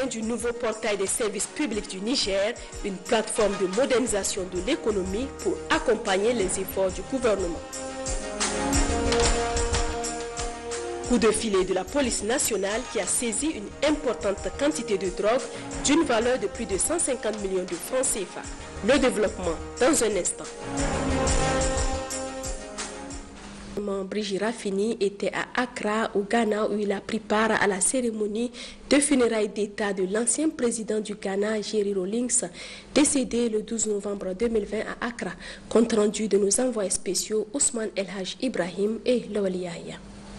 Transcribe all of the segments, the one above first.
Du nouveau portail des services publics du Niger, une plateforme de modernisation de l'économie pour accompagner les efforts du gouvernement. Coup de filet de la police nationale qui a saisi une importante quantité de drogue d'une valeur de plus de 150 millions de francs CFA. Le développement dans un instant. Brigitte Raffini était à Accra, au Ghana, où il a pris part à la cérémonie de funérailles d'État de l'ancien président du Ghana, Jerry Rawlings, décédé le 12 novembre 2020 à Accra. Compte rendu de nos envoyés spéciaux Ousmane El Haj Ibrahim et Lawali Yahya.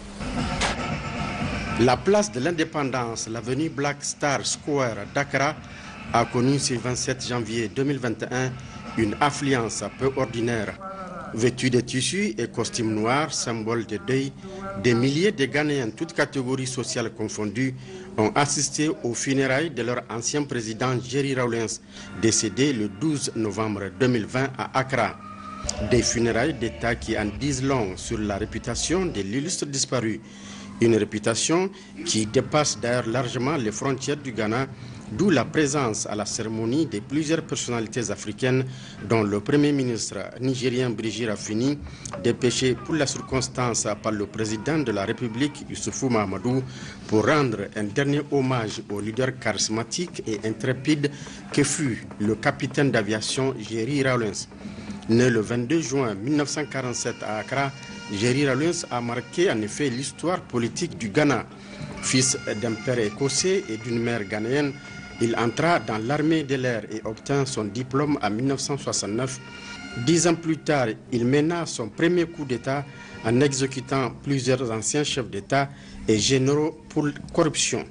La place de l'indépendance, l'avenue Black Star Square d'Accra, a connu ce 27 janvier 2021 une affluence peu ordinaire. Vêtus de tissus et costumes noirs, symbole de deuil, des milliers de Ghanéens, toutes catégories sociales confondues, ont assisté aux funérailles de leur ancien président Jerry Rawlings, décédé le 12 novembre 2020 à Accra. Des funérailles d'État qui en disent long sur la réputation de l'illustre disparu. Une réputation qui dépasse d'ailleurs largement les frontières du Ghana, d'où la présence à la cérémonie de plusieurs personnalités africaines, dont le Premier ministre nigérien Brigitte Raffini, dépêché pour la circonstance par le président de la République, Issoufou Mahamadou, pour rendre un dernier hommage au leader charismatique et intrépide que fut le capitaine d'aviation Jerry Rawlings. Né le 22 juin 1947 à Accra, Jerry Rawlings a marqué en effet l'histoire politique du Ghana. Fils d'un père écossais et d'une mère ghanéenne, il entra dans l'armée de l'air et obtint son diplôme en 1969. 10 ans plus tard, il mena son premier coup d'État en exécutant plusieurs anciens chefs d'État et généraux pour corruption.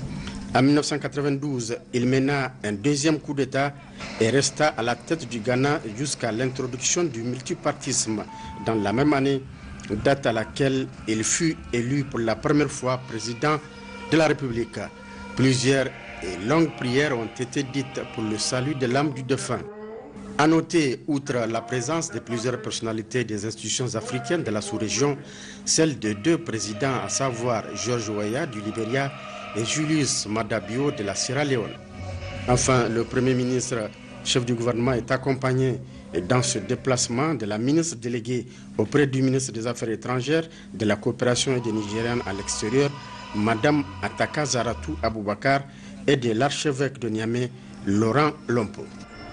En 1992, il mena un deuxième coup d'État et resta à la tête du Ghana jusqu'à l'introduction du multipartisme dans la même année, date à laquelle il fut élu pour la première fois président de la République. Plusieurs et longues prières ont été dites pour le salut de l'âme du défunt. À noter, outre la présence de plusieurs personnalités des institutions africaines de la sous-région, celle de 2 présidents, à savoir George Weah du Libéria et Julius Maada Bio de la Sierra Leone. Enfin, le Premier ministre, chef du gouvernement, est accompagné dans ce déplacement de la ministre déléguée auprès du ministre des Affaires étrangères, de la coopération et des Nigériens à l'extérieur, Madame Ataka Zaratou Aboubakar, et de l'archevêque de Niamey, Laurent Lompo.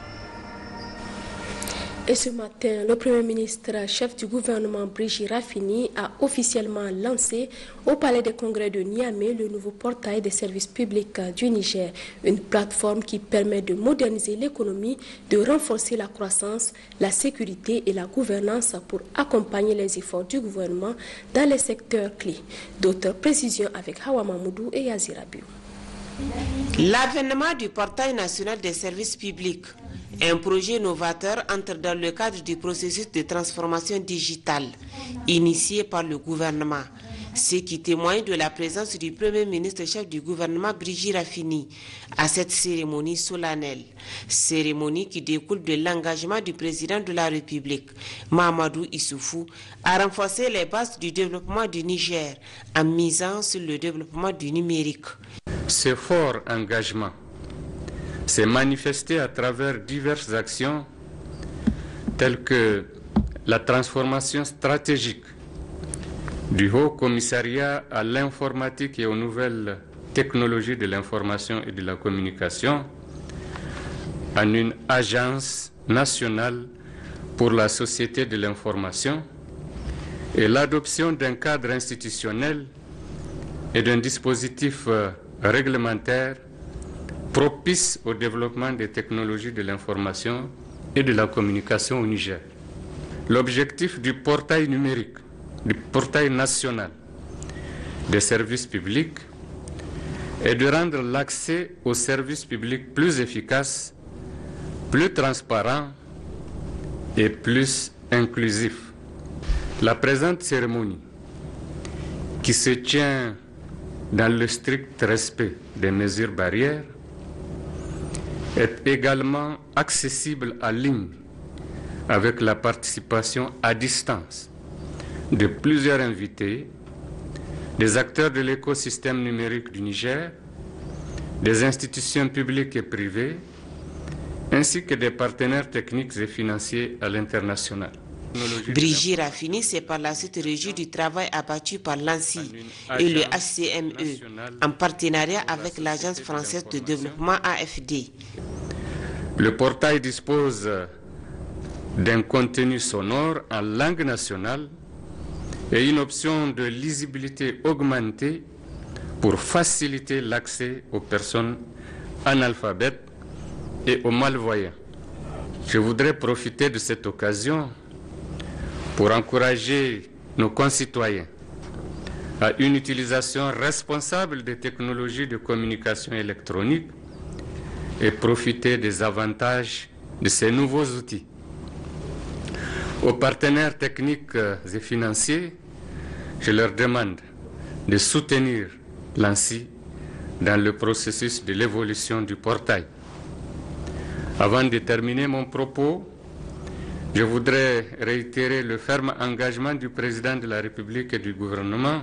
Et ce matin, le Premier ministre, chef du gouvernement Brigitte Raffini, a officiellement lancé au Palais des Congrès de Niamey le nouveau portail des services publics du Niger, une plateforme qui permet de moderniser l'économie, de renforcer la croissance, la sécurité et la gouvernance pour accompagner les efforts du gouvernement dans les secteurs clés. D'autres précisions avec Hawa Mamoudou et Yazira Biou. L'avènement du portail national des services publics, un projet novateur, entre dans le cadre du processus de transformation digitale initié par le gouvernement, ce qui témoigne de la présence du Premier ministre chef du gouvernement Brigitte Raffini à cette cérémonie solennelle. Cérémonie qui découle de l'engagement du président de la République, Mahamadou Issoufou, à renforcer les bases du développement du Niger en misant sur le développement du numérique. Ce fort engagement s'est manifesté à travers diverses actions telles que la transformation stratégique du Haut Commissariat à l'informatique et aux nouvelles technologies de l'information et de la communication en une agence nationale pour la société de l'information et l'adoption d'un cadre institutionnel et d'un dispositif réglementaire propice au développement des technologies de l'information et de la communication au Niger. L'objectif du portail numérique, du portail national des services publics est de rendre l'accès aux services publics plus efficace, plus transparent et plus inclusif. La présente cérémonie, qui se tient dans le strict respect des mesures barrières, est également accessible en ligne avec la participation à distance de plusieurs invités, des acteurs de l'écosystème numérique du Niger, des institutions publiques et privées, ainsi que des partenaires techniques et financiers à l'international. Brigitte Raffini s'est par la suite réjoui du travail abattu par l'ANSSI et le HCME en partenariat avec l'Agence française de développement AFD. Le portail dispose d'un contenu sonore en langue nationale et une option de lisibilité augmentée pour faciliter l'accès aux personnes analphabètes et aux malvoyants. Je voudrais profiter de cette occasion pour encourager nos concitoyens à une utilisation responsable des technologies de communication électronique et profiter des avantages de ces nouveaux outils. Aux partenaires techniques et financiers, je leur demande de soutenir l'ANSSI dans le processus de l'évolution du portail. Avant de terminer mon propos, je voudrais réitérer le ferme engagement du président de la République et du gouvernement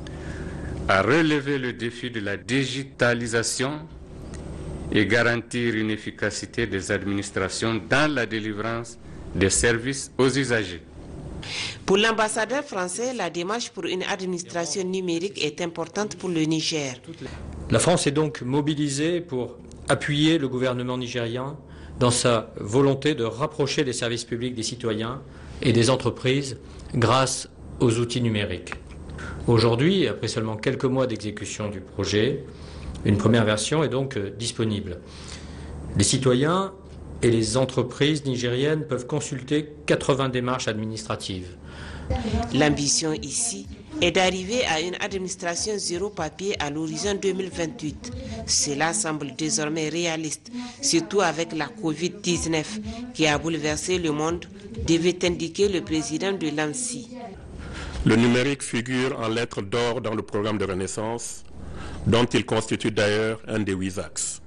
à relever le défi de la digitalisation et garantir une efficacité des administrations dans la délivrance des services aux usagers. Pour l'ambassadeur français, la démarche pour une administration numérique est importante pour le Niger. La France est donc mobilisée pour appuyer le gouvernement nigérien dans sa volonté de rapprocher les services publics des citoyens et des entreprises grâce aux outils numériques. Aujourd'hui, après seulement quelques mois d'exécution du projet, une première version est donc disponible. Les citoyens et les entreprises nigériennes peuvent consulter 80 démarches administratives. L'ambition ici est d'arriver à une administration zéro papier à l'horizon 2028. Cela semble désormais réaliste, surtout avec la Covid-19 qui a bouleversé le monde, devait indiquer le président de l'ANSSI. Le numérique figure en lettres d'or dans le programme de Renaissance, dont il constitue d'ailleurs un des 8 axes.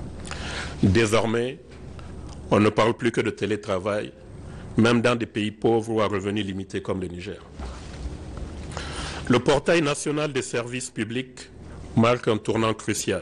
Désormais, on ne parle plus que de télétravail, même dans des pays pauvres ou à revenus limités comme le Niger. Le portail national des services publics marque un tournant crucial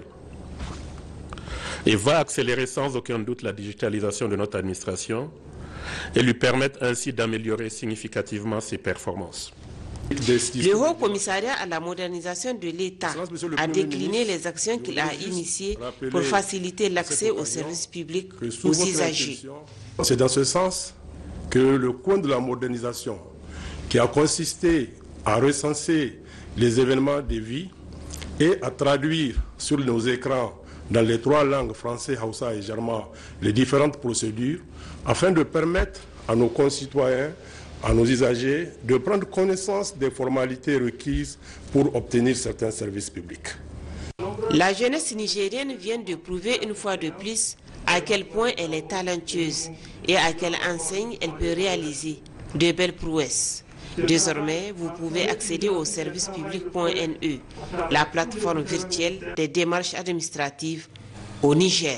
et va accélérer sans aucun doute la digitalisation de notre administration et lui permettre ainsi d'améliorer significativement ses performances. Le Haut Commissariat à la modernisation de l'État a décliné les actions qu'il a initiées pour faciliter l'accès aux services publics aux usagers. C'est dans ce sens que le coin de la modernisation, qui a consisté à recenser les événements de vie et à traduire sur nos écrans dans les 3 langues français, Hausa et Germain les différentes procédures, afin de permettre à nos concitoyens, à nos usagers, de prendre connaissance des formalités requises pour obtenir certains services publics. La jeunesse nigérienne vient de prouver une fois de plus à quel point elle est talentueuse et à quelle enseigne elle peut réaliser de belles prouesses. Désormais, vous pouvez accéder au servicepublic.ne, la plateforme virtuelle des démarches administratives au Niger.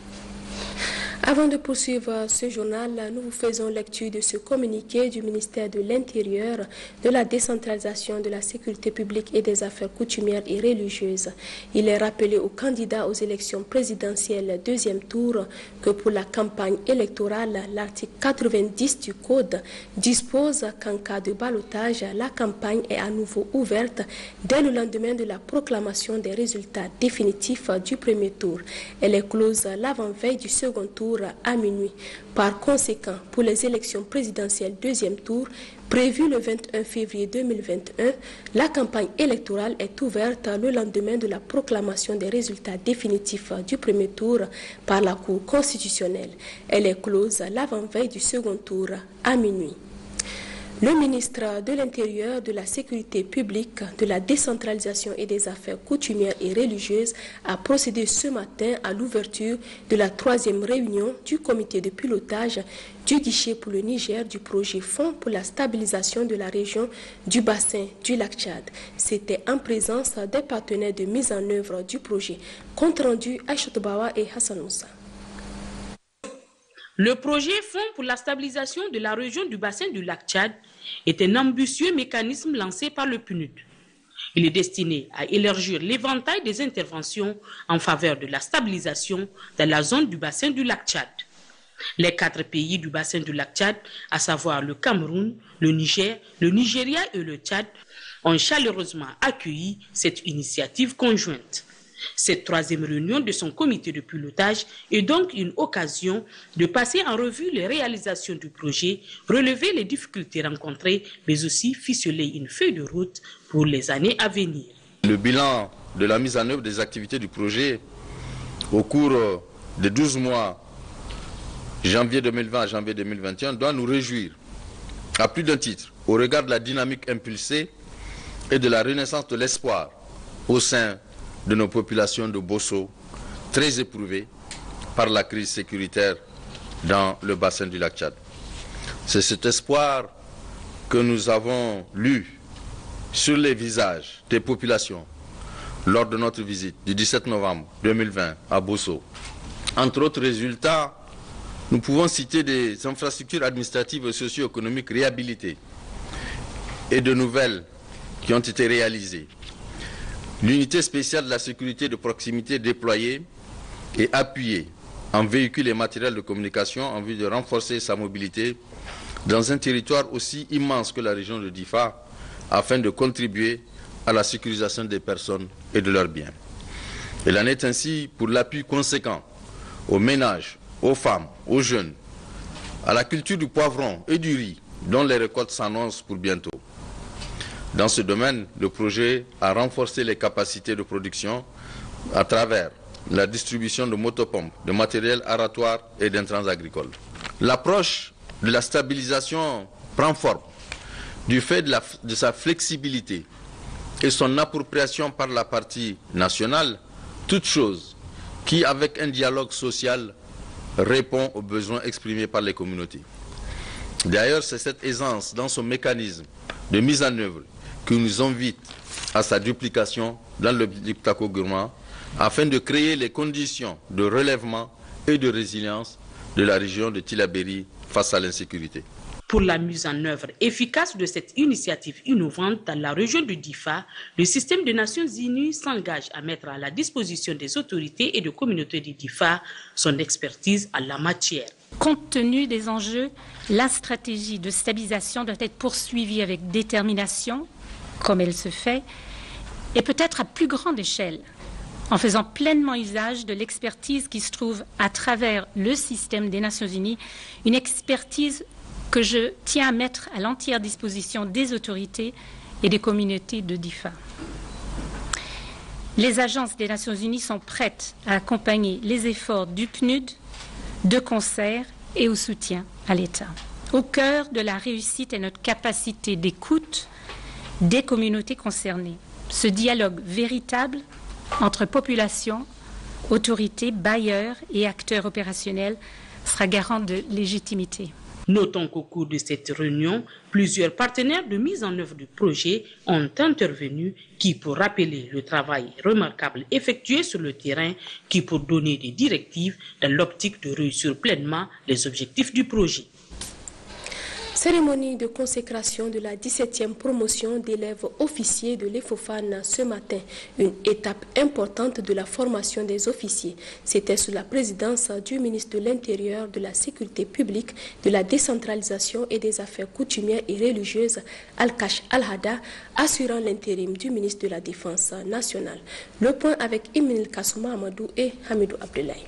Avant de poursuivre ce journal, nous vous faisons lecture de ce communiqué du ministère de l'Intérieur, de la décentralisation, de la sécurité publique et des affaires coutumières et religieuses. Il est rappelé aux candidats aux élections présidentielles deuxième tour que pour la campagne électorale, l'article 90 du Code dispose qu'en cas de ballotage, la campagne est à nouveau ouverte dès le lendemain de la proclamation des résultats définitifs du premier tour. Elle est close l'avant-veille du second tour à minuit. Par conséquent, pour les élections présidentielles deuxième tour, prévues le 21 février 2021, la campagne électorale est ouverte le lendemain de la proclamation des résultats définitifs du premier tour par la Cour constitutionnelle. Elle est close l'avant-veille du second tour à minuit. Le ministre de l'Intérieur, de la Sécurité publique, de la décentralisation et des affaires coutumières et religieuses a procédé ce matin à l'ouverture de la 3e réunion du comité de pilotage du guichet pour le Niger du projet Fonds pour la stabilisation de la région du bassin du lac Tchad. C'était en présence des partenaires de mise en œuvre du projet. Compte rendu Aïchatou Bawa et Hassan Moussa. Le projet Fonds pour la stabilisation de la région du bassin du lac Tchad est un ambitieux mécanisme lancé par le PNUD. Il est destiné à élargir l'éventail des interventions en faveur de la stabilisation dans la zone du bassin du lac Tchad. Les 4 pays du bassin du lac Tchad, à savoir le Cameroun, le Niger, le Nigeria et le Tchad, ont chaleureusement accueilli cette initiative conjointe. Cette 3e réunion de son comité de pilotage est donc une occasion de passer en revue les réalisations du projet, relever les difficultés rencontrées, mais aussi ficeler une feuille de route pour les années à venir. Le bilan de la mise en œuvre des activités du projet au cours des 12 mois, janvier 2020 à janvier 2021, doit nous réjouir à plus d'un titre au regard de la dynamique impulsée et de la renaissance de l'espoir au sein de nos populations de Bosso, très éprouvées par la crise sécuritaire dans le bassin du lac Tchad. C'est cet espoir que nous avons lu sur les visages des populations lors de notre visite du 17 novembre 2020 à Bosso. Entre autres résultats, nous pouvons citer des infrastructures administratives et socio-économiques réhabilitées et de nouvelles qui ont été réalisées. L'unité spéciale de la sécurité de proximité déployée et appuyée en véhicules et matériels de communication en vue de renforcer sa mobilité dans un territoire aussi immense que la région de Difa afin de contribuer à la sécurisation des personnes et de leurs biens. Il en est ainsi pour l'appui conséquent aux ménages, aux femmes, aux jeunes, à la culture du poivron et du riz dont les récoltes s'annoncent pour bientôt. Dans ce domaine, le projet a renforcé les capacités de production à travers la distribution de motopompes, de matériel aratoire et d'intrants agricoles. L'approche de la stabilisation prend forme du fait de sa flexibilité et son appropriation par la partie nationale, toute chose qui, avec un dialogue social, répond aux besoins exprimés par les communautés. D'ailleurs, c'est cette aisance dans son mécanisme de mise en œuvre qui nous invite à sa duplication dans le Liptako Gourma afin de créer les conditions de relèvement et de résilience de la région de Tillabéri face à l'insécurité. Pour la mise en œuvre efficace de cette initiative innovante dans la région du Difa, le système des Nations Unies s'engage à mettre à la disposition des autorités et des communautés du Difa son expertise en la matière. Compte tenu des enjeux, la stratégie de stabilisation doit être poursuivie avec détermination, comme elle se fait, et peut-être à plus grande échelle, en faisant pleinement usage de l'expertise qui se trouve à travers le système des Nations Unies, une expertise que je tiens à mettre à l'entière disposition des autorités et des communautés de Difa. Les agences des Nations Unies sont prêtes à accompagner les efforts du PNUD de concert et au soutien à l'État. Au cœur de la réussite est notre capacité d'écoute des communautés concernées. Ce dialogue véritable entre population, autorités, bailleurs et acteurs opérationnels sera garant de légitimité. Notons qu'au cours de cette réunion, plusieurs partenaires de mise en œuvre du projet ont intervenu qui, pour rappeler le travail remarquable effectué sur le terrain, qui pour donner des directives dans l'optique de réussir pleinement les objectifs du projet. Cérémonie de consécration de la 17e promotion d'élèves officiers de l'EFOFAN ce matin, une étape importante de la formation des officiers. C'était sous la présidence du ministre de l'Intérieur, de la Sécurité publique, de la décentralisation et des affaires coutumières et religieuses, Al-Kash Al-Hada, assurant l'intérim du ministre de la Défense nationale. Le point avec Emile Kassouma Amadou et Hamidou Abdoulaye.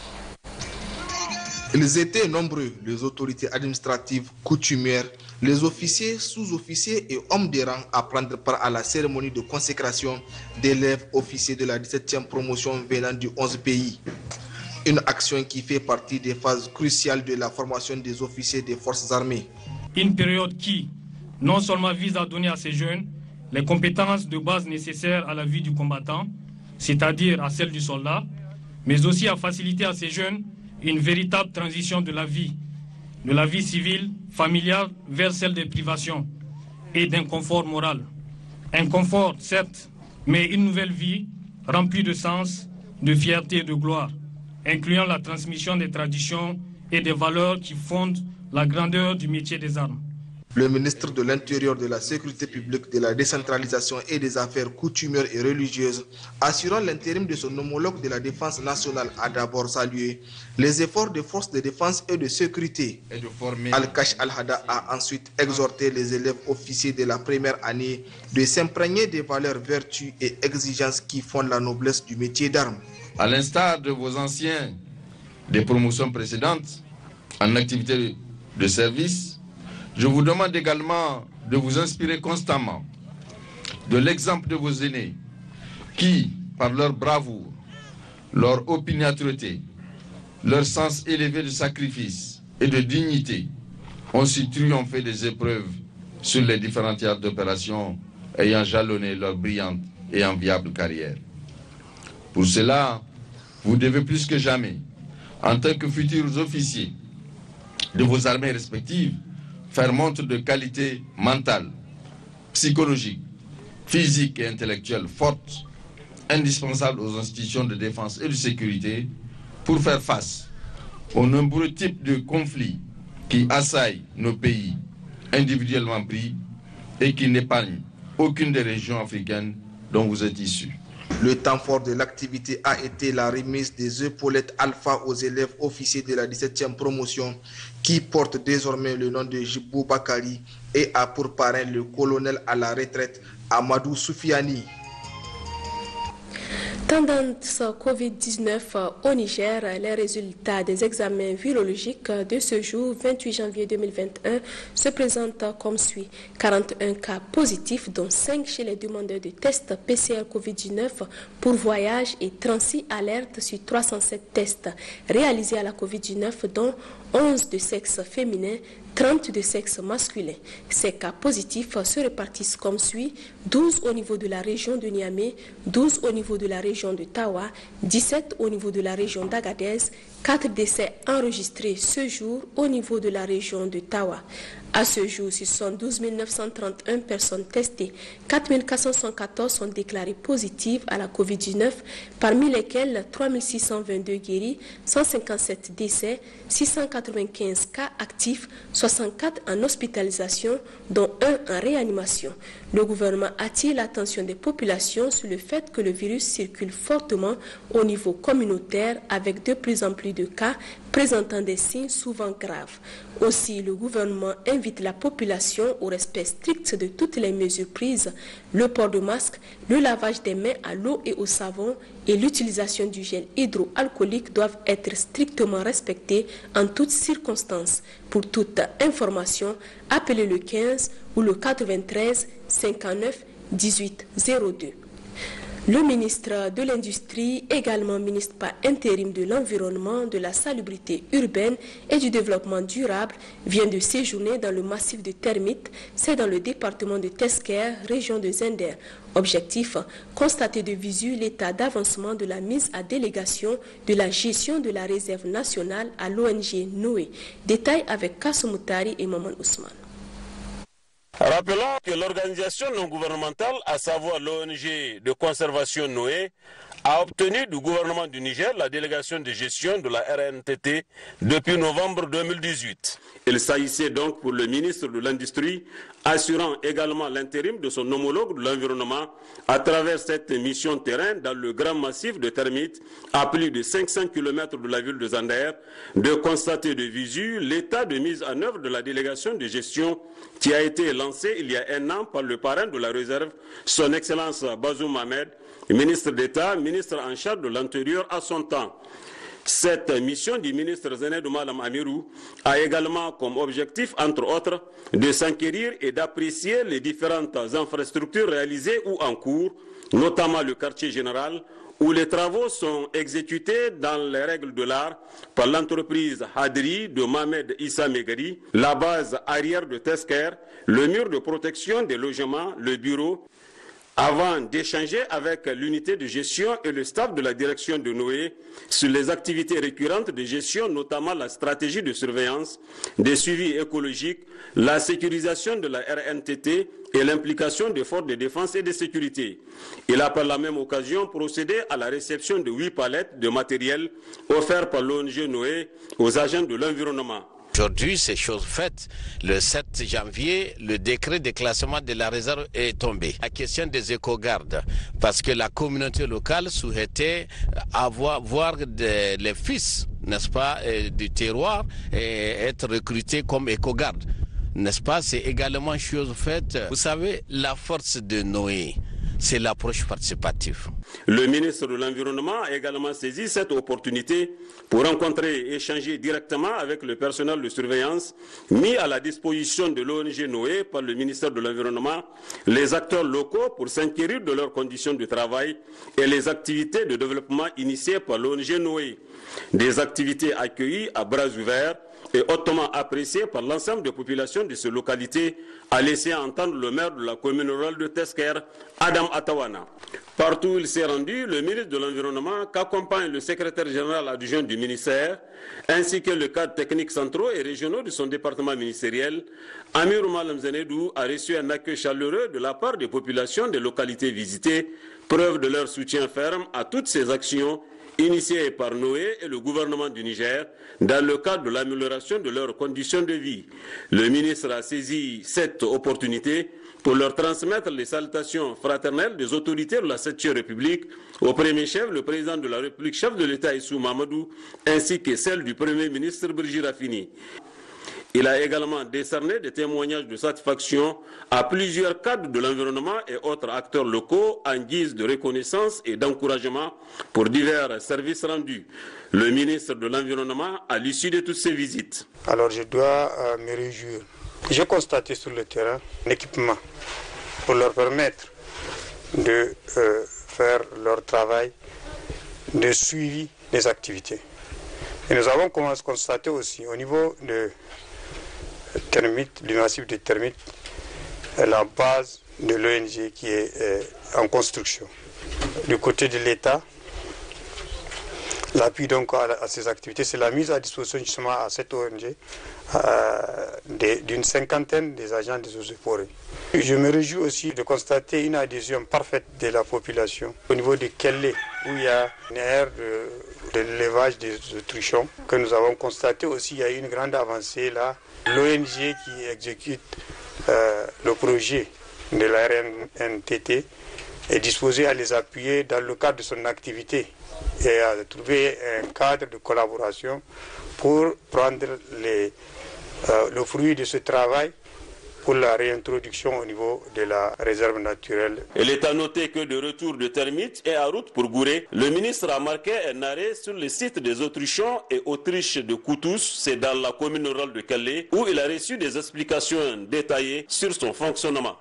Ils étaient nombreux, les autorités administratives, coutumières, les officiers, sous-officiers et hommes de rang à prendre part à la cérémonie de consécration d'élèves officiers de la 17e promotion venant du 11 pays. Une action qui fait partie des phases cruciales de la formation des officiers des forces armées. Une période qui, non seulement vise à donner à ces jeunes les compétences de base nécessaires à la vie du combattant, c'est-à-dire à celle du soldat, mais aussi à faciliter à ces jeunes une véritable transition de la vie civile, familiale, vers celle des privations et d'un confort moral. Un confort, certes, mais une nouvelle vie remplie de sens, de fierté et de gloire, incluant la transmission des traditions et des valeurs qui fondent la grandeur du métier des armes. Le ministre de l'Intérieur, de la Sécurité publique, de la décentralisation et des affaires coutumières et religieuses, assurant l'intérim de son homologue de la Défense nationale, a d'abord salué les efforts des forces de défense et de sécurité. Al-Kash Al-Hada a ensuite exhorté les élèves officiers de la première année de s'imprégner des valeurs, vertus et exigences qui font la noblesse du métier d'armes. À l'instar de vos anciens des promotions précédentes en activité de service, je vous demande également de vous inspirer constamment de l'exemple de vos aînés qui, par leur bravoure, leur opiniâtreté, leur sens élevé de sacrifice et de dignité, ont su triompher des épreuves sur les différents théâtres d'opération ayant jalonné leur brillante et enviable carrière. Pour cela, vous devez plus que jamais, en tant que futurs officiers de vos armées respectives, faire montre de qualité mentale, psychologique, physique et intellectuelle forte, indispensable aux institutions de défense et de sécurité pour faire face aux nombreux types de conflits qui assaillent nos pays individuellement pris et qui n'épargnent aucune des régions africaines dont vous êtes issus. Le temps fort de l'activité a été la remise des épaulettes alpha aux élèves officiers de la 17e promotion qui porte désormais le nom de Jibou Bakari et a pour parrain le colonel à la retraite Amadou Soufiani. Tendance Covid-19 au Niger, les résultats des examens virologiques de ce jour, 28 janvier 2021, se présentent comme suit. 41 cas positifs, dont 5 chez les demandeurs de tests PCR Covid-19 pour voyage et 36 alertes sur 307 tests réalisés à la Covid-19, dont 11 de sexe féminin, 30 de sexe masculin. Ces cas positifs se répartissent comme suit: 12 au niveau de la région de Niamey, 12 au niveau de la région de Tawa, 17 au niveau de la région d'Agadez, 4 décès enregistrés ce jour au niveau de la région de Tawa. À ce jour, ce sont 12 931 personnes testées. 4 414 sont déclarées positives à la COVID-19, parmi lesquelles 3 622 guéris, 157 décès, 695 cas actifs, 64 en hospitalisation, dont 1 en réanimation. Le gouvernement attire l'attention des populations sur le fait que le virus circule fortement au niveau communautaire avec de plus en plus de cas présentant des signes souvent graves. Aussi, le gouvernement invite la population au respect strict de toutes les mesures prises, le port de masque, le lavage des mains à l'eau et au savon et l'utilisation du gel hydroalcoolique doivent être strictement respectés en toutes circonstances. Pour toute information, appelez le 15 ou le 93 59 18 02. Le ministre de l'Industrie, également ministre par intérim de l'Environnement, de la Salubrité urbaine et du Développement durable, vient de séjourner dans le massif de Termites, c'est dans le département de Tesker, région de Zender. Objectif, constater de visu l'état d'avancement de la mise à délégation de la gestion de la réserve nationale à l'ONG Noé. Détail avec Kassomoutari et Maman Ousmane. Rappelons que l'organisation non gouvernementale, à savoir l'ONG de conservation Noé, a obtenu du gouvernement du Niger la délégation de gestion de la RNTT depuis novembre 2018. Il s'agissait donc pour le ministre de l'Industrie, assurant également l'intérim de son homologue de l'environnement à travers cette mission terrain dans le grand massif de Termites, à plus de 500 km de la ville de Zander, de constater de visu l'état de mise en œuvre de la délégation de gestion qui a été lancée il y a 1 an par le parrain de la réserve, son Excellence Bazoum Ahmed, ministre d'État, ministre en charge de l'Intérieur à son temps. Cette mission du ministre Zenedou Malam Amirou a également comme objectif, entre autres, de s'enquérir et d'apprécier les différentes infrastructures réalisées ou en cours, notamment le quartier général, où les travaux sont exécutés dans les règles de l'art par l'entreprise Hadri de Mohamed Issa Megari, la base arrière de Tesker, le mur de protection des logements, le bureau, avant d'échanger avec l'unité de gestion et le staff de la direction de Noé sur les activités récurrentes de gestion, notamment la stratégie de surveillance, des suivis écologiques, la sécurisation de la RNTT et l'implication des forces de défense et de sécurité. Il a par la même occasion procédé à la réception de 8 palettes de matériel offerts par l'ONG Noé aux agents de l'environnement. Aujourd'hui, c'est chose faite. Le 7 janvier, le décret de classement de la réserve est tombé. La question des éco-gardes, parce que la communauté locale souhaitait voir les fils, n'est-ce pas, du terroir être recrutés comme éco-gardes. N'est-ce pas, c'est également chose faite. Vous savez, la force de Noé, c'est l'approche participative. Le ministre de l'Environnement a également saisi cette opportunité pour rencontrer et échanger directement avec le personnel de surveillance mis à la disposition de l'ONG Noé par le ministère de l'Environnement, les acteurs locaux pour s'inquiéter de leurs conditions de travail et les activités de développement initiées par l'ONG Noé. Des activités accueillies à bras ouverts et hautement apprécié par l'ensemble des populations de ces localités, a laissé entendre le maire de la commune rurale de Tesker, Adam Atawana. Partout où il s'est rendu, le ministre de l'Environnement, qu'accompagne le secrétaire général adjoint du ministère, ainsi que le cadre technique centraux et régionaux de son département ministériel, Amir Malam Zenedou a reçu un accueil chaleureux de la part des populations des localités visitées, preuve de leur soutien ferme à toutes ces actions initiée par Noé et le gouvernement du Niger dans le cadre de l'amélioration de leurs conditions de vie. Le ministre a saisi cette opportunité pour leur transmettre les salutations fraternelles des autorités de la 7e République, au premier chef, le président de la République, chef de l'État Issou Mamadou, ainsi que celle du premier ministre Brigitte Raffini. Il a également décerné des témoignages de satisfaction à plusieurs cadres de l'environnement et autres acteurs locaux en guise de reconnaissance et d'encouragement pour divers services rendus. Le ministre de l'Environnement à l'issue de toutes ces visites. Alors je dois me réjouir. J'ai constaté sur le terrain un équipement pour leur permettre de faire leur travail de suivi des activités. Et nous avons constaté aussi au niveau de termites, du massif des termites, la base de l'ONG qui est en construction. Du côté de l'État, l'appui donc à ces activités, c'est la mise à disposition justement à cette ONG d'une cinquantaine des agents des eaux et forêts. Je me réjouis aussi de constater une adhésion parfaite de la population au niveau de Kellé, où il y a une aire de l'élevage des autruchons que nous avons constaté aussi. Il y a une grande avancée là. L'ONG qui exécute le projet de la RNTT est disposée à les appuyer dans le cadre de son activité et à trouver un cadre de collaboration pour prendre le fruit de ce travail pour la réintroduction au niveau de la réserve naturelle. Il est à noter que de retour de termites et en route pour Gouré, le ministre a marqué un arrêt sur le site des Autrichons et Autriches de Koutous, c'est dans la commune rurale de Calais, où il a reçu des explications détaillées sur son fonctionnement.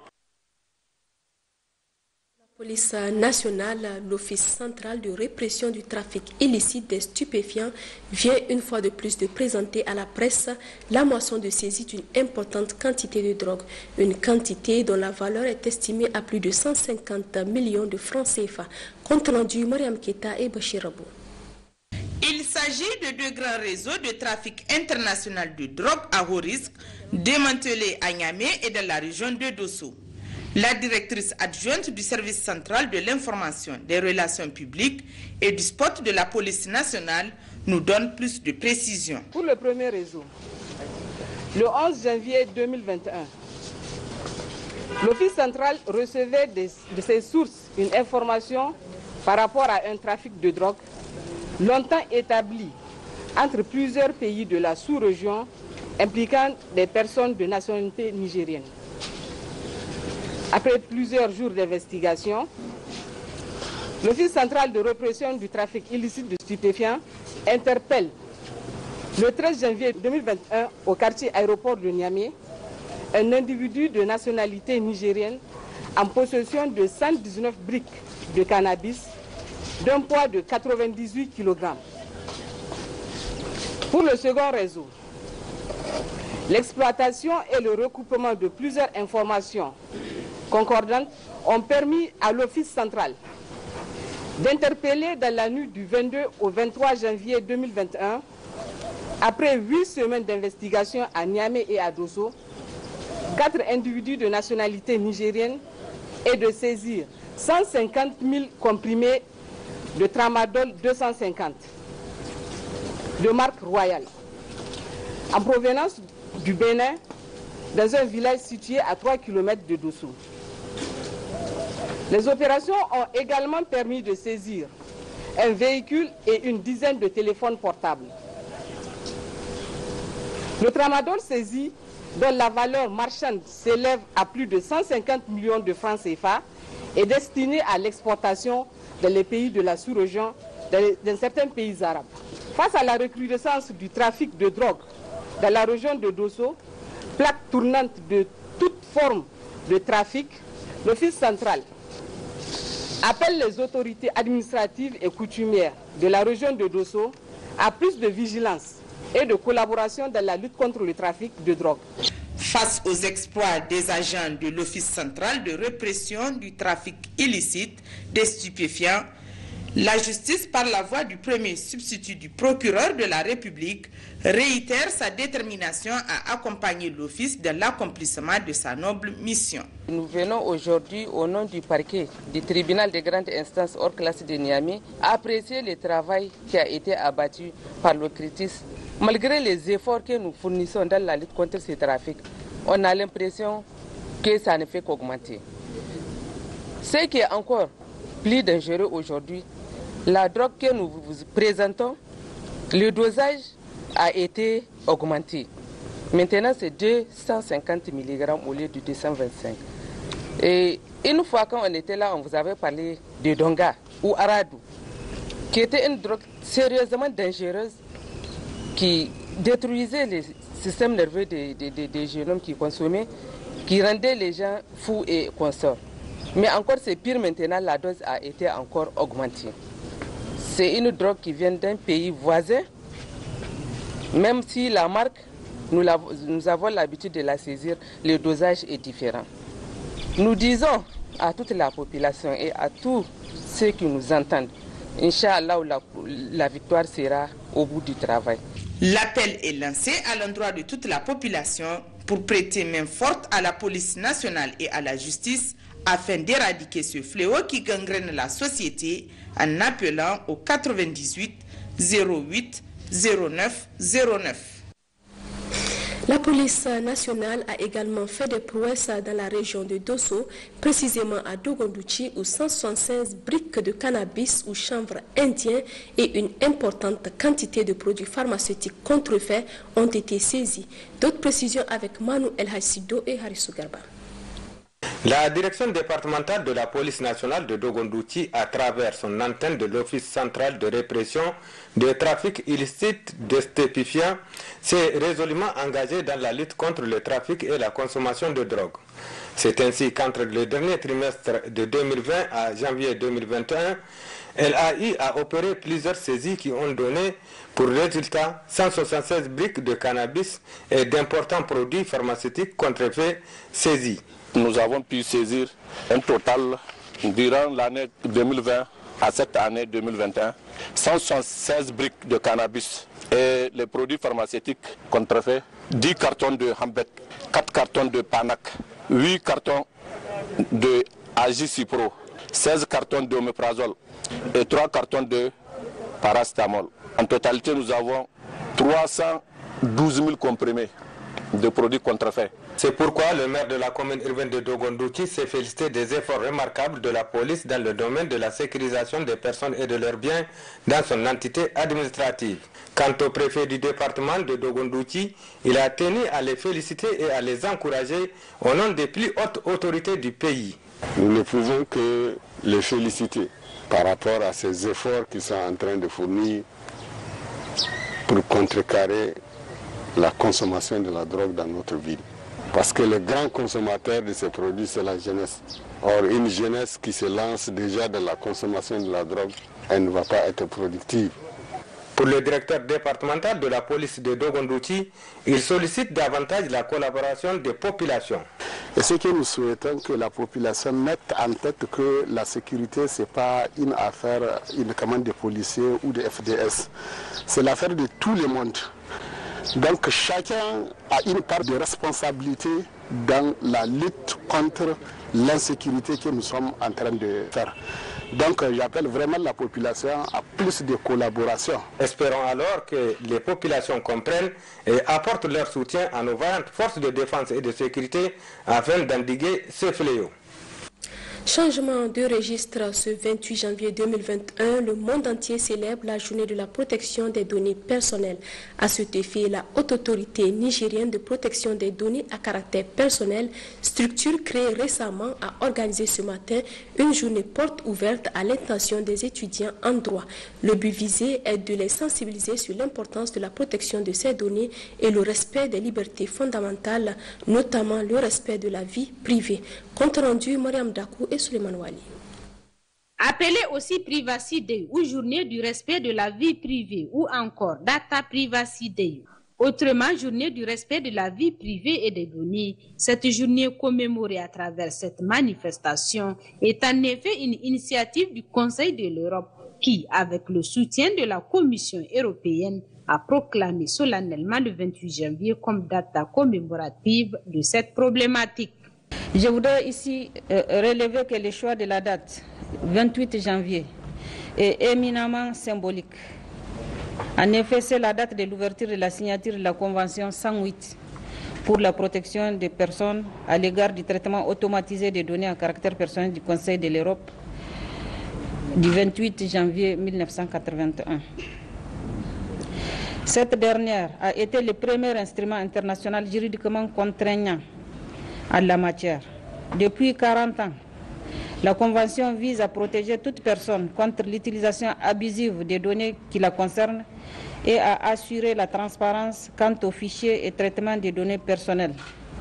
La police nationale, l'Office central de répression du trafic illicite des stupéfiants, vient une fois de plus de présenter à la presse la moisson de saisie d'une importante quantité de drogue. Une quantité dont la valeur est estimée à plus de 150 millions de francs CFA. Compte rendu, Mariam Keta et Bachir Abou. Il s'agit de deux grands réseaux de trafic international de drogue à haut risque, démantelés à Niamey et dans la région de Dosso. La directrice adjointe du service central de l'information, des relations publiques et du spot de la police nationale nous donne plus de précisions. Pour le premier réseau, le 11 janvier 2021, l'Office central recevait de ses sources une information par rapport à un trafic de drogue longtemps établi entre plusieurs pays de la sous-région impliquant des personnes de nationalité nigérienne. Après plusieurs jours d'investigation, l'Office central de répression du trafic illicite de stupéfiants interpelle le 13 janvier 2021 au quartier aéroport de Niamey un individu de nationalité nigérienne en possession de 119 briques de cannabis d'un poids de 98 kg. Pour le second réseau, l'exploitation et le recoupement de plusieurs informations concordantes ont permis à l'Office central d'interpeller dans la nuit du 22 au 23 janvier 2021, après 8 semaines d'investigation à Niamey et à Dosso, 4 individus de nationalité nigérienne et de saisir 150 000 comprimés de tramadol 250 de marque royale. en provenance du Bénin dans un village situé à 3 km de Dosso. Les opérations ont également permis de saisir un véhicule et une dizaine de téléphones portables. Le tramadol saisi, dont la valeur marchande s'élève à plus de 150 millions de francs CFA, est destiné à l'exportation dans les pays de la sous-région, dans certains pays arabes. Face à la recrudescence du trafic de drogue dans la région de Dosso, plaque tournante de toute forme de trafic, l'Office central appelle les autorités administratives et coutumières de la région de Dosso à plus de vigilance et de collaboration dans la lutte contre le trafic de drogue. Face aux exploits des agents de l'Office central de répression du trafic illicite des stupéfiants, la justice, par la voix du premier substitut du procureur de la République, réitère sa détermination à accompagner l'Office dans l'accomplissement de sa noble mission. Nous venons aujourd'hui, au nom du parquet du tribunal de grande instance hors classe de Niamey, apprécier le travail qui a été abattu par le CRITIS. Malgré les efforts que nous fournissons dans la lutte contre ce trafic, on a l'impression que ça ne fait qu'augmenter. Ce qui est encore plus dangereux aujourd'hui, la drogue que nous vous présentons, le dosage a été augmenté. Maintenant, c'est 250 mg au lieu de 225. Et une fois quand on était là, on vous avait parlé de Donga ou Aradou, qui était une drogue sérieusement dangereuse qui détruisait le système nerveux des jeunes hommes qui consommaient, qui rendait les gens fous et consorts. Mais encore c'est pire maintenant, la dose a été encore augmentée. C'est une drogue qui vient d'un pays voisin, même si la marque, nous avons l'habitude de la saisir, le dosage est différent. Nous disons à toute la population et à tous ceux qui nous entendent, Inch'Allah, la victoire sera au bout du travail. L'appel est lancé à l'endroit de toute la population pour prêter main forte à la police nationale et à la justice afin d'éradiquer ce fléau qui gangrène la société en appelant au 98 08 09 09. La police nationale a également fait des prouesses dans la région de Dosso, précisément à Dogondouchi, où 176 briques de cannabis ou chanvre indien et une importante quantité de produits pharmaceutiques contrefaits ont été saisis. D'autres précisions avec Manu El Hassido et Harissou Garba. La direction départementale de la police nationale de Dogondouchi, à travers son antenne de l'Office central de répression des trafics illicites de stupéfiants, s'est résolument engagée dans la lutte contre le trafic et la consommation de drogue. C'est ainsi qu'entre le dernier trimestre de 2020 à janvier 2021, elle a eu à opérer plusieurs saisies qui ont donné pour résultat 176 briques de cannabis et d'importants produits pharmaceutiques contrefaits saisis. Nous avons pu saisir un total durant l'année 2020 à cette année 2021, 176 briques de cannabis et les produits pharmaceutiques contrefaits, 10 cartons de Hambec, 4 cartons de Panac, 8 cartons de Agicipro, 16 cartons d'oméprazole et 3 cartons de paracétamol. En totalité, nous avons 312 000 comprimés de produits contrefaits. C'est pourquoi le maire de la commune urbaine de Dogondouchi s'est félicité des efforts remarquables de la police dans le domaine de la sécurisation des personnes et de leurs biens dans son entité administrative. Quant au préfet du département de Dogondouchi, il a tenu à les féliciter et à les encourager au nom des plus hautes autorités du pays. Nous ne pouvons que les féliciter par rapport à ces efforts qu'ils sont en train de fournir pour contrecarrer la consommation de la drogue dans notre ville. Parce que le grand consommateur de ces produits, c'est la jeunesse. Or, une jeunesse qui se lance déjà dans la consommation de la drogue, elle ne va pas être productive. Pour le directeur départemental de la police de Dogondouchi, il sollicite davantage la collaboration des populations. Et ce que nous souhaitons, que la population mette en tête que la sécurité, ce n'est pas une affaire uniquement des policiers ou des FDS. C'est l'affaire de tout le monde. Donc chacun a une part de responsabilité dans la lutte contre l'insécurité que nous sommes en train de faire. Donc j'appelle vraiment la population à plus de collaboration. Espérons alors que les populations comprennent et apportent leur soutien à nos vaillantes forces de défense et de sécurité afin d'endiguer ce fléau. Changement de registre. Ce 28 janvier 2021, le monde entier célèbre la journée de la protection des données personnelles. À cet effet, la Haute Autorité nigérienne de protection des données à caractère personnel, structure créée récemment, a organisé ce matin une journée porte ouverte à l'intention des étudiants en droit. Le but visé est de les sensibiliser sur l'importance de la protection de ces données et le respect des libertés fondamentales, notamment le respect de la vie privée. Compte rendu, Mariam Dakou et Suleiman Wali. Appelé aussi Privacy Day ou journée du respect de la vie privée ou encore Data Privacy Day, autrement journée du respect de la vie privée et des données, cette journée commémorée à travers cette manifestation est en effet une initiative du Conseil de l'Europe qui, avec le soutien de la Commission européenne, a proclamé solennellement le 28 janvier comme date commémorative de cette problématique. Je voudrais ici relever que le choix de la date, 28 janvier, est éminemment symbolique. En effet, c'est la date de l'ouverture de la signature de la Convention 108 pour la protection des personnes à l'égard du traitement automatisé des données à caractère personnel du Conseil de l'Europe du 28 janvier 1981. Cette dernière a été le premier instrument international juridiquement contraignant en la matière. Depuis 40 ans, la Convention vise à protéger toute personne contre l'utilisation abusive des données qui la concernent et à assurer la transparence quant aux fichiers et traitement des données personnelles.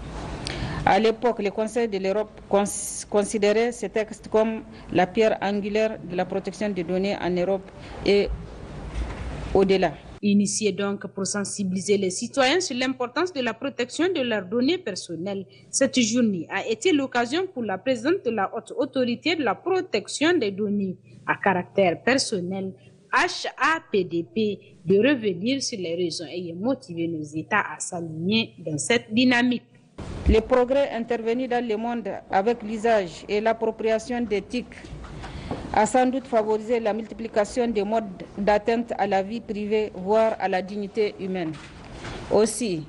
À l'époque, le Conseil de l'Europe considérait ce texte comme la pierre angulaire de la protection des données en Europe et au-delà. Initiée donc pour sensibiliser les citoyens sur l'importance de la protection de leurs données personnelles, cette journée a été l'occasion pour la présidente de la Haute Autorité de la protection des données à caractère personnel, HAPDP, de revenir sur les raisons ayant motivé nos États à s'aligner dans cette dynamique. Les progrès intervenus dans le monde avec l'usage et l'appropriation d'éthiques a sans doute favorisé la multiplication des modes d'atteinte à la vie privée, voire à la dignité humaine. Aussi,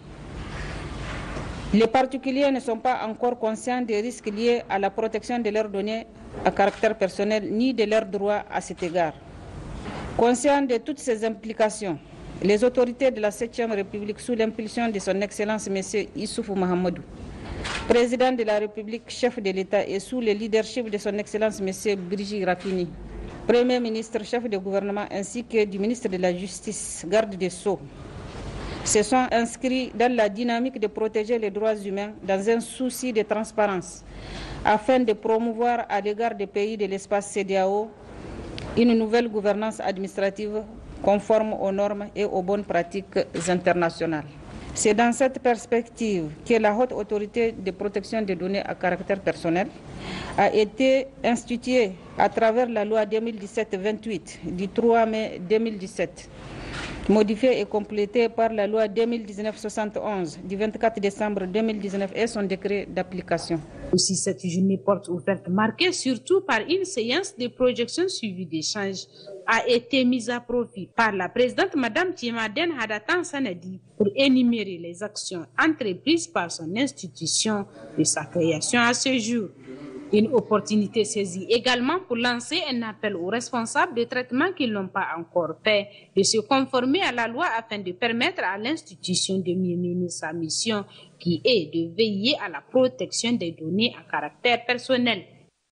les particuliers ne sont pas encore conscients des risques liés à la protection de leurs données à caractère personnel, ni de leurs droits à cet égard. Conscients de toutes ces implications, les autorités de la 7e République, sous l'impulsion de son Excellence M. Issoufou Mahamadou, Président de la République, chef de l'État, et sous le leadership de son Excellence M. Brigitte Raffini, Premier ministre, chef de gouvernement, ainsi que du ministre de la Justice, garde des Sceaux, se sont inscrits dans la dynamique de protéger les droits humains dans un souci de transparence, afin de promouvoir à l'égard des pays de l'espace CEDEAO une nouvelle gouvernance administrative conforme aux normes et aux bonnes pratiques internationales. C'est dans cette perspective que la Haute Autorité de protection des données à caractère personnel a été instituée à travers la loi 2017-28 du 3 mai 2017, modifiée et complétée par la loi 2019-71 du 24 décembre 2019 et son décret d'application. Aussi, cette journée porte ouverte, marquée surtout par une séance de projection suivie d'échanges, a été mise à profit par la présidente Mme Thiemaden Hadatan Sanadi pour énumérer les actions entreprises par son institution de sa création à ce jour. Une opportunité saisie également pour lancer un appel aux responsables de traitement qui ne l'ont pas encore fait de se conformer à la loi afin de permettre à l'institution de mieux mener sa mission qui est de veiller à la protection des données à caractère personnel.